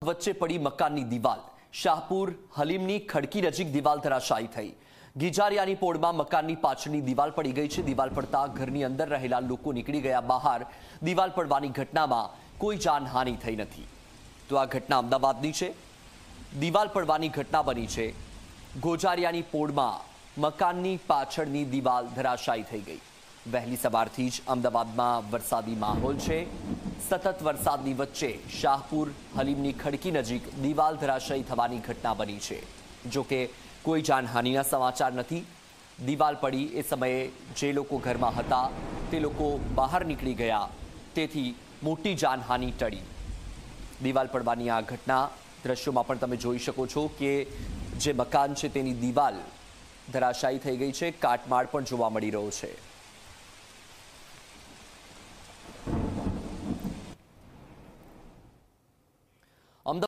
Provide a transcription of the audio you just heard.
વચ્ચે પડી મકાનની દિવાલ શાહપુર હલીમની ખડકી નજીક દિવાલ ધરાશાયી થઈ। ગીજારિયાની પોળમાં મકાનની પાછળની દિવાલ પડી ગઈ છે। દિવાલ પડતા ઘરની અંદર રહેલા લોકો નીકળી ગયા બહાર। દિવાલ પડવાની ઘટનામાં કોઈ જાનહાનિ થઈ નથી। તો આ ઘટના અમદાવાદની છે। દિવાલ પડવાની ઘટના બની છે। ગોજારિયાની પોળમાં મકાનની પાછળની દિવાલ ધરાશાયી થઈ ગઈ। વહેલી સવારથી જ અમદાવાદમાં વરસાદી માહોલ છે। સતત વરસાદની વચ્ચે શાહપુર હલીમની ખડકી નજીક દિવાલ ધરાશાયી થવાની ઘટના બની છે। જો કે કોઈ જાનહાનિના સમાચાર નથી। દિવાલ પડી એ સમયે જે લોકો ઘરમાં હતા તે લોકો બહાર નીકળી ગયા, તેથી મોટી જાનહાનિ ટળી। દિવાલ પડવાની આ ઘટના દ્રશ્યોમાં પણ તમે જોઈ શકો છો કે જે મકાન છે તેની દિવાલ ધરાશાયી થઈ ગઈ છે। કાટમાળ પણ જોવા મળી રહ્યો છે।